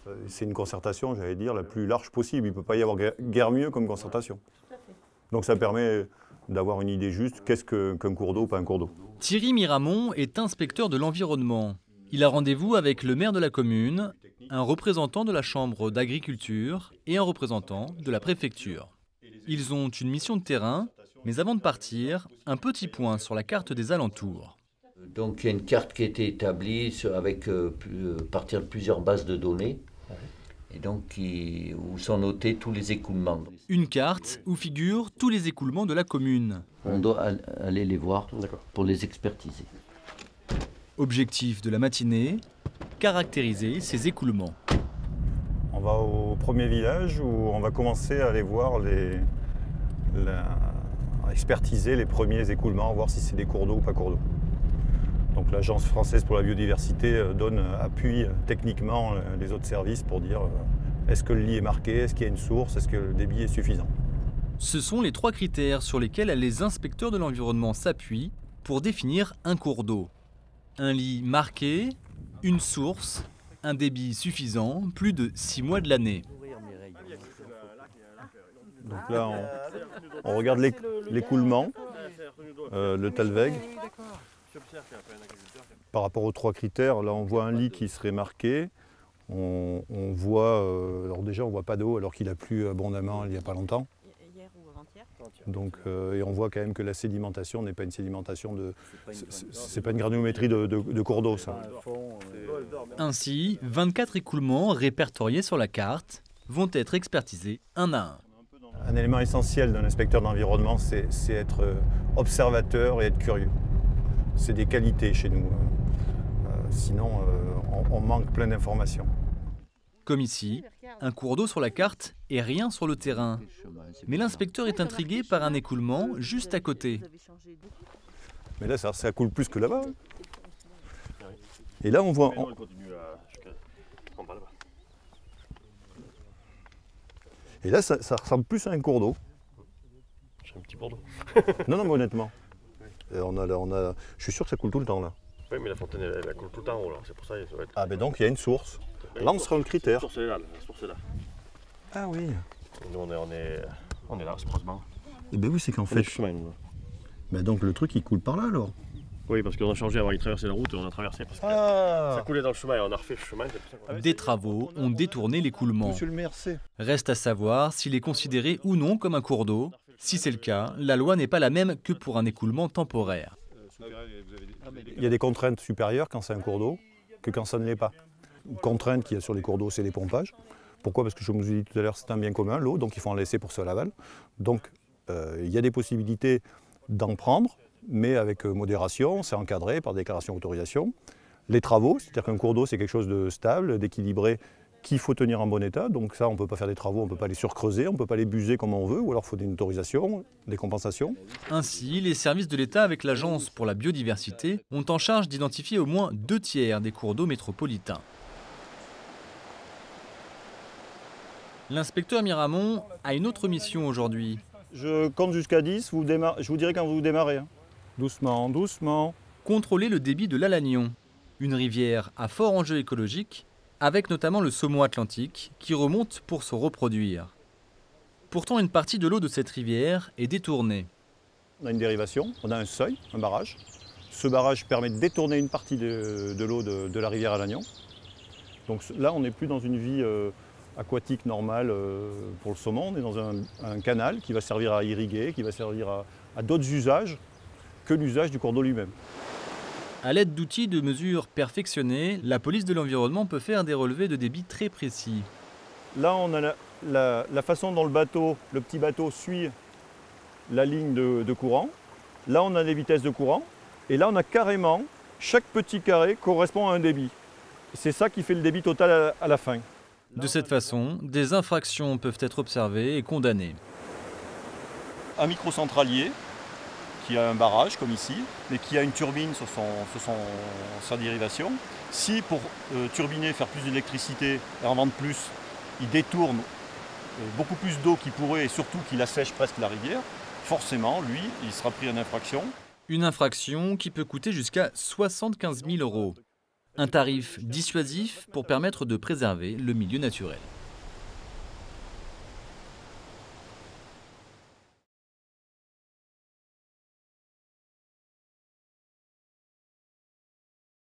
C'est une concertation, j'allais dire, la plus large possible. Il ne peut pas y avoir guère mieux comme concertation. Donc ça permet d'avoir une idée juste, qu'est-ce qu'un cours d'eau ou pas un cours d'eau. Thierry Miramont est inspecteur de l'environnement. Il a rendez-vous avec le maire de la commune, un représentant de la chambre d'agriculture et un représentant de la préfecture. Ils ont une mission de terrain, mais avant de partir, un petit point sur la carte des alentours. Donc il y a une carte qui a été établie avec partir de plusieurs bases de données, et donc où sont notés tous les écoulements. Une carte où figurent tous les écoulements de la commune. On doit aller les voir pour les expertiser. Objectif de la matinée, caractériser ces écoulements. On va au premier village où on va commencer à aller voir à expertiser les premiers écoulements, voir si c'est des cours d'eau ou pas cours d'eau. Donc l'Agence française pour la biodiversité appuie techniquement les autres services pour dire est-ce que le lit est marqué, est-ce qu'il y a une source, est-ce que le débit est suffisant. Ce sont les 3 critères sur lesquels les inspecteurs de l'environnement s'appuient pour définir un cours d'eau. Un lit marqué, une source, un débit suffisant, plus de 6 mois de l'année. Donc là, on regarde l'écoulement, le Talweg. Par rapport aux 3 critères, là on voit un lit qui serait marqué. On voit, alors déjà on voit pas d'eau alors qu'il a plu abondamment il n'y a pas longtemps. Hier ou avant-hier. Donc, et on voit quand même que la sédimentation n'est pas une sédimentation c'est pas une granulométrie de cours d'eau ça. Ainsi, 24 écoulements répertoriés sur la carte vont être expertisés un à un. Un élément essentiel d'un inspecteur d'environnement, c'est être observateur et être curieux. C'est des qualités chez nous. Sinon, on manque plein d'informations. Comme ici, un cours d'eau sur la carte et rien sur le terrain. Mais l'inspecteur est intrigué par un écoulement juste à côté. Mais là, ça coule plus que là-bas. Et là, on voit... Et là, ça ressemble plus à un cours d'eau. C'est un petit cours d'eau. Non, mais honnêtement. Et je suis sûr que ça coule tout le temps, là. Oui, mais la fontaine, elle coule tout le temps en haut, là. C'est pour ça que ça va être... Ah, ben donc, il y a une source. Là, on sera le critère. La source est là, la source est là. Ah oui. Nous, on est là, c'est prochement. Eh ben oui, c'est qu'en On est fait... chemin, nous. Ben donc, le truc, il coule par là, alors. Oui, parce qu'on a changé avant, il traversait la route et on a traversé parce que ça coulait dans le chemin et on a refait le chemin. C'est pour ça Des travaux ont détourné l'écoulement. Monsieur le maire, c'est... Reste à savoir s'il est considéré ou non comme un cours d'eau. Si c'est le cas, la loi n'est pas la même que pour un écoulement temporaire. Il y a des contraintes supérieures quand c'est un cours d'eau que quand ça ne l'est pas. Une contrainte qu'il y a sur les cours d'eau, c'est les pompages. Pourquoi? Parce que je vous ai dit tout à l'heure, c'est un bien commun, l'eau, donc il faut en laisser pour ceux à l'aval. Donc il y a des possibilités d'en prendre, mais avec modération, c'est encadré par déclaration d'autorisation. Les travaux, c'est-à-dire qu'un cours d'eau, c'est quelque chose de stable, d'équilibré, qu'il faut tenir en bon état. Donc ça, on ne peut pas faire des travaux, on ne peut pas les surcreuser, on ne peut pas les buser comme on veut, ou alors il faut une autorisation, des compensations. Ainsi, les services de l'État avec l'Agence pour la biodiversité ont en charge d'identifier au moins 2 tiers des cours d'eau métropolitains. L'inspecteur Miramont a une autre mission aujourd'hui. Je compte jusqu'à 10, je vous dirai quand vous démarrez. Hein. Doucement, doucement. Contrôler le débit de l'Alagnon, une rivière à fort enjeu écologique, avec notamment le saumon atlantique qui remonte pour se reproduire. Pourtant, une partie de l'eau de cette rivière est détournée. On a une dérivation, on a un seuil, un barrage. Ce barrage permet de détourner une partie de l'eau de la rivière Alagnon. Donc là, on n'est plus dans une vie aquatique normale pour le saumon, on est dans un canal qui va servir à irriguer, qui va servir à d'autres usages que l'usage du cours d'eau lui-même. À l'aide d'outils de mesure perfectionnés, la police de l'environnement peut faire des relevés de débit très précis. Là, on a la façon dont le petit bateau suit la ligne de courant. Là, on a les vitesses de courant. Et là, on a carrément, chaque petit carré correspond à un débit. C'est ça qui fait le débit total à la fin. De cette façon, des infractions peuvent être observées et condamnées. Un microcentralier qui a un barrage, comme ici, mais qui a une turbine sur sa dérivation. Si pour turbiner, faire plus d'électricité et en vendre plus, il détourne beaucoup plus d'eau qu'il pourrait et surtout qu'il assèche presque la rivière, forcément, lui, il sera pris en infraction. Une infraction qui peut coûter jusqu'à 75 000 €. Un tarif dissuasif pour permettre de préserver le milieu naturel.